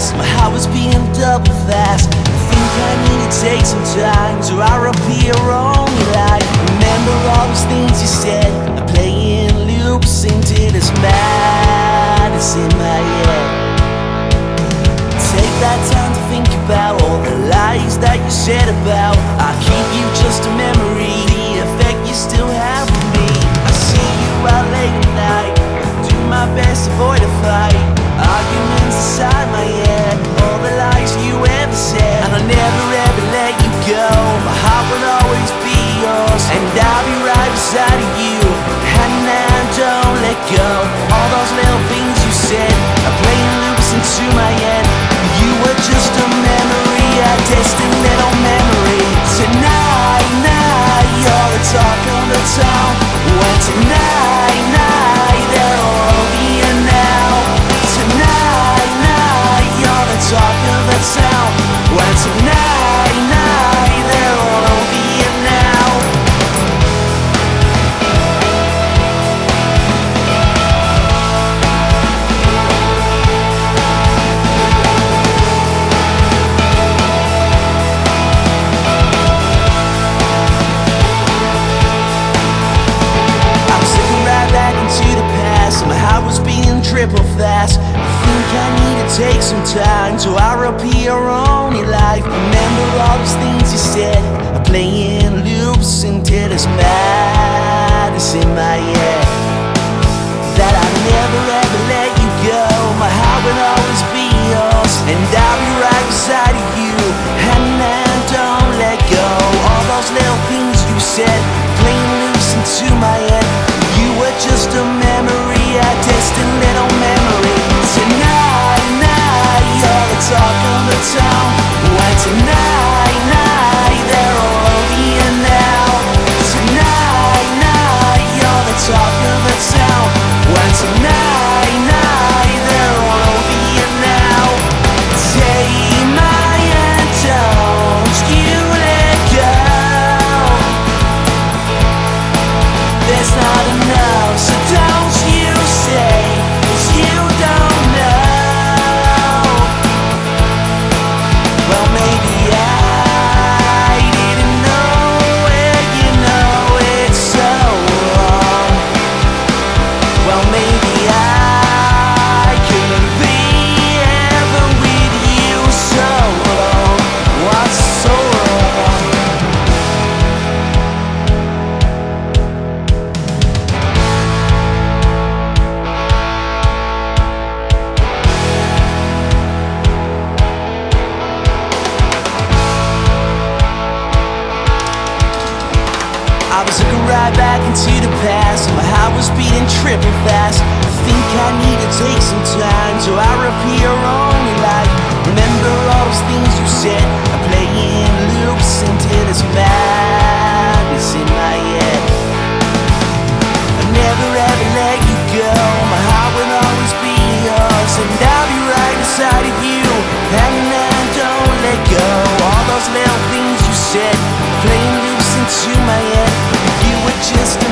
past. My heart was beating double fast. I think I need to take some time to repeat your only life. Remember all those things you said, I play in loops into this madness in my head. Take that time to think about all the lies that you said about I keep you just a memory, the effect you still have on me. I see you out late at night, do my best to avoid a fight. Arguments inside my head, all the lies you ever said. And I'll never ever let you go, my heart will always be yours. And I'll be right beside you, hand in hand, don't let go. All those little things you said are playing loops into my head. You were just a memory, a distant little memory. Tonight, night, you're the talk of the town. When tonight, night, they're all over you now. Tonight, night, you're the talk of the town. When tonight, night, they're all over you now. My heart was beating triple fast. I think I need to take some time to repeat your only life. Remember all those things you said, I play in loops until this madness in my head. That I'll never ever let you go, my heart will always be yours. And I'll be right beside you, hand in hand, don't let go. All those little things you said, playing loose into my head. You were just a memory, a distant little memory. Tonight, night, you're the talk of the town. When tonight, night, they're all over you now. Tonight, night, you're the talk of the town. When tonight, night, they're all over you now. Take my hand, don't you let go. There's not enough, so don't you say, 'cause you don't know. Well, maybe I didn't know it, you know it's so wrong. Well, maybe I couldn't be ever with you so long. What's so wrong? I was looking right back into the past, and my heart was beating triple fast. I think I need to take some time to repeat your only life. Remember all those things you said, I play in loops until this madness in my head. I'll never ever let you go, my heart will always be yours. And I'll be right beside of you, hand in hand, don't let go. All those little things you said, playing loose into my head. You were just